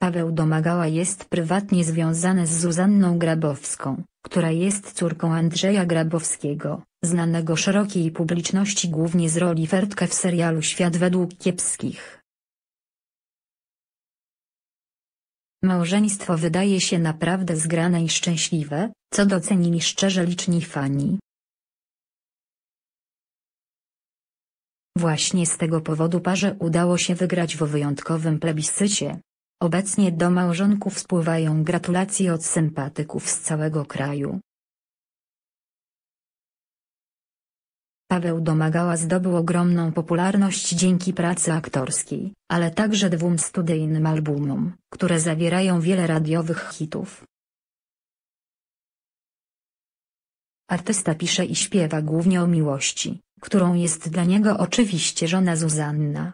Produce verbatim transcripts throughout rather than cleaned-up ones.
Paweł Domagała jest prywatnie związany z Zuzanną Grabowską, która jest córką Andrzeja Grabowskiego, znanego szerokiej publiczności głównie z roli Fertka w serialu Świat według Kiepskich. Małżeństwo wydaje się naprawdę zgrane i szczęśliwe, co docenili szczerze liczni fani. Właśnie z tego powodu parze udało się wygrać w wyjątkowym plebiscycie. Obecnie do małżonków spływają gratulacje od sympatyków z całego kraju. Paweł Domagała zdobył ogromną popularność dzięki pracy aktorskiej, ale także dwóm studyjnym albumom, które zawierają wiele radiowych hitów. Artysta pisze i śpiewa głównie o miłości, którą jest dla niego oczywiście żona Zuzanna.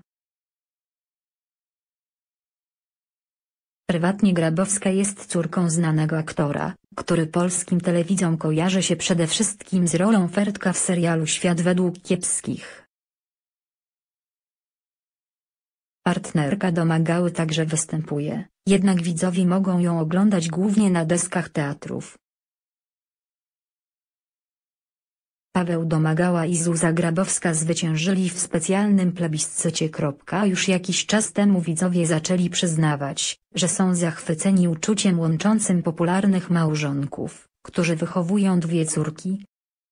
Prywatnie Grabowska jest córką znanego aktora, który polskim telewidzom kojarzy się przede wszystkim z rolą Fertka w serialu Świat według Kiepskich. Partnerka Domagały także występuje, jednak widzowie mogą ją oglądać głównie na deskach teatrów. Paweł Domagała i Zuza Grabowska zwyciężyli w specjalnym plebiscycie. Już jakiś czas temu widzowie zaczęli przyznawać, że są zachwyceni uczuciem łączącym popularnych małżonków, którzy wychowują dwie córki.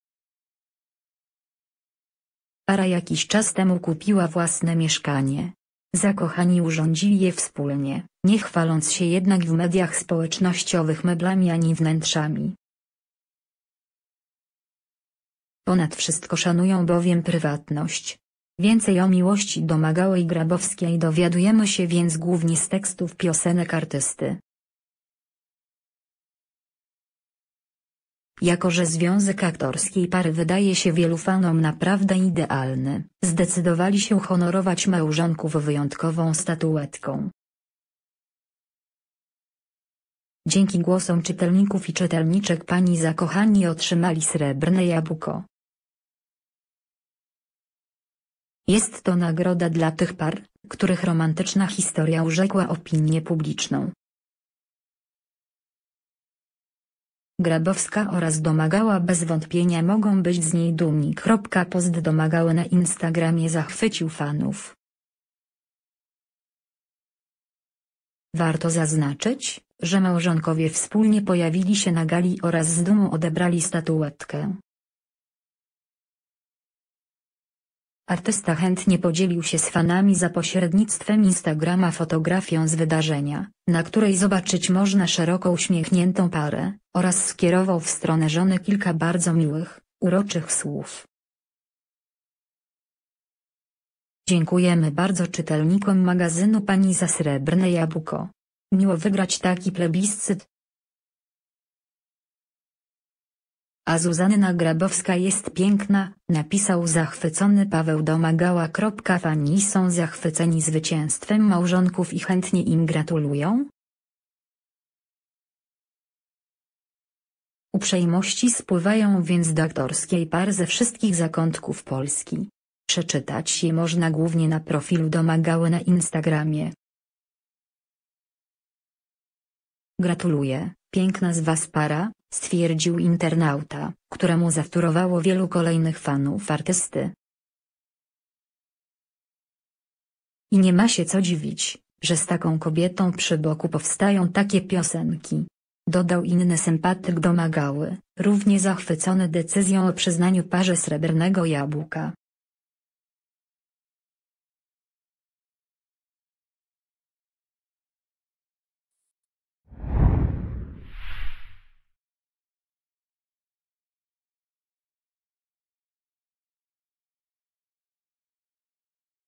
Para jakiś czas temu kupiła własne mieszkanie. Zakochani urządzili je wspólnie, nie chwaląc się jednak w mediach społecznościowych meblami ani wnętrzami. Ponad wszystko szanują bowiem prywatność. Więcej o miłości Domagałej Grabowskiej dowiadujemy się więc głównie z tekstów piosenek artysty. Jako że związek aktorskiej pary wydaje się wielu fanom naprawdę idealny, zdecydowali się honorować małżonków wyjątkową statuetką. Dzięki głosom czytelników i czytelniczek pani zakochani otrzymali srebrne jabłko. Jest to nagroda dla tych par, których romantyczna historia urzekła opinię publiczną. Grabowska oraz Domagała bez wątpienia mogą być z niej dumni. Post Domagały na Instagramie zachwycił fanów. Warto zaznaczyć, że małżonkowie wspólnie pojawili się na gali oraz z dumą odebrali statuetkę. Artysta chętnie podzielił się z fanami za pośrednictwem Instagrama fotografią z wydarzenia, na której zobaczyć można szeroko uśmiechniętą parę, oraz skierował w stronę żony kilka bardzo miłych, uroczych słów. Dziękujemy bardzo czytelnikom magazynu Pani za srebrne jabłko. Miło wygrać taki plebiscyt. A Zuzanna Grabowska jest piękna, napisał zachwycony Paweł Domagała. Fani są zachwyceni zwycięstwem małżonków i chętnie im gratulują. Uprzejmości spływają więc do aktorskiej pary ze wszystkich zakątków Polski. Przeczytać je można głównie na profilu Domagały na Instagramie. Gratuluję, piękna z was para, stwierdził internauta, któremu zawtórowało wielu kolejnych fanów artysty. I nie ma się co dziwić, że z taką kobietą przy boku powstają takie piosenki. Dodał inny sympatyk Domagały, równie zachwycony decyzją o przyznaniu parze srebrnego jabłka.